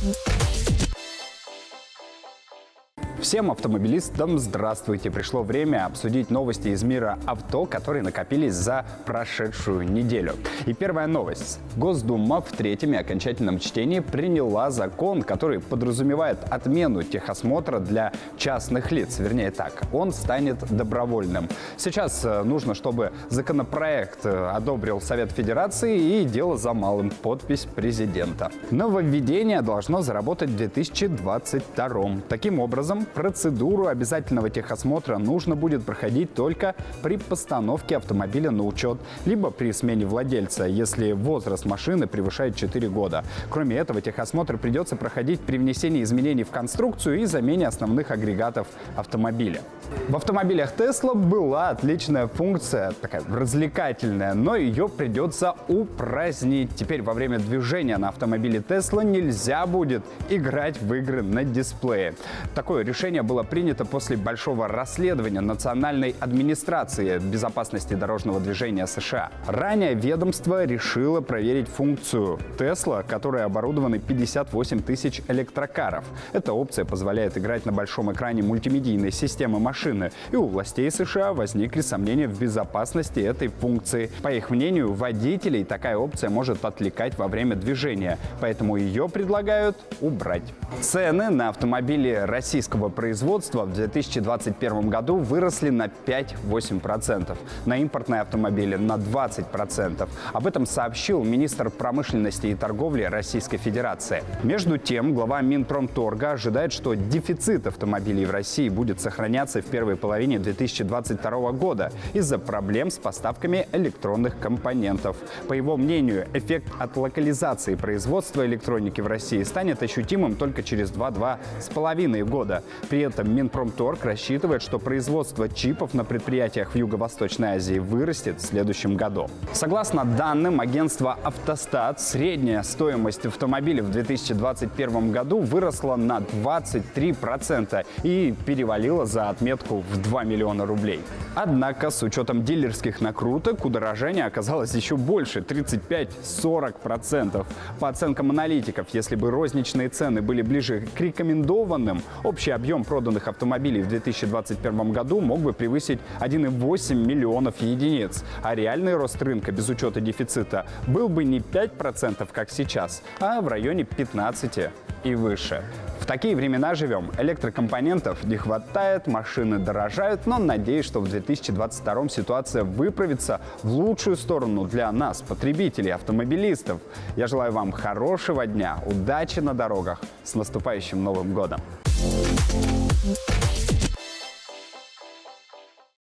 Всем автомобилистам здравствуйте! Пришло время обсудить новости из мира авто, которые накопились за прошедшую неделю. И первая новость. Госдума в третьем и окончательном чтении приняла закон, который подразумевает отмену техосмотра для частных лиц. Вернее так, он станет добровольным. Сейчас нужно, чтобы законопроект одобрил Совет Федерации, и дело за малым – подпись президента. Нововведение должно заработать в 2022. Таким образом, процедуру обязательного техосмотра нужно будет проходить только при постановке автомобиля на учет, либо при смене владельца, если возраст машины превышает 4 года. Кроме этого, техосмотр придется проходить при внесении изменений в конструкцию и замене основных агрегатов автомобиля. В автомобилях Tesla была отличная функция, такая развлекательная, но ее придется упразднить. Теперь во время движения на автомобиле Tesla нельзя будет играть в игры на дисплее. Такое решение было принято после большого расследования Национальной администрации безопасности дорожного движения США. Ранее ведомство решило проверить функцию Tesla, которой оборудованы 58 тысяч электрокаров. Эта опция позволяет играть на большом экране мультимедийной системы машины, и у властей США возникли сомнения в безопасности этой функции. По их мнению, водителей такая опция может отвлекать во время движения, поэтому ее предлагают убрать. Цены на автомобили российского производства в 2021 году выросли на 5-8%, на импортные автомобили на 20%. Об этом сообщил министр промышленности и торговли Российской Федерации. Между тем, глава Минпромторга ожидает, что дефицит автомобилей в России будет сохраняться в первой половине 2022 года из-за проблем с поставками электронных компонентов. По его мнению, эффект от локализации производства электроники в России станет ощутимым только через 2-2,5 года. При этом Минпромторг рассчитывает, что производство чипов на предприятиях в Юго-Восточной Азии вырастет в следующем году. Согласно данным агентства «Автостат», средняя стоимость автомобиля в 2021 году выросла на 23% и перевалила за отметку в 2 миллиона рублей. Однако, с учетом дилерских накруток, удорожание оказалось еще больше – 35-40%. По оценкам аналитиков, если бы розничные цены были ближе к рекомендованным, общий объем проданных автомобилей в 2021 году мог бы превысить 1,8 миллионов единиц, а реальный рост рынка без учета дефицита был бы не 5%, как сейчас, а в районе 15% и выше. В такие времена живем. Электрокомпонентов не хватает, машины дорожают, но надеюсь, что в 2022 ситуация выправится в лучшую сторону для нас, потребителей, автомобилистов. Я желаю вам хорошего дня, удачи на дорогах. С наступающим Новым годом!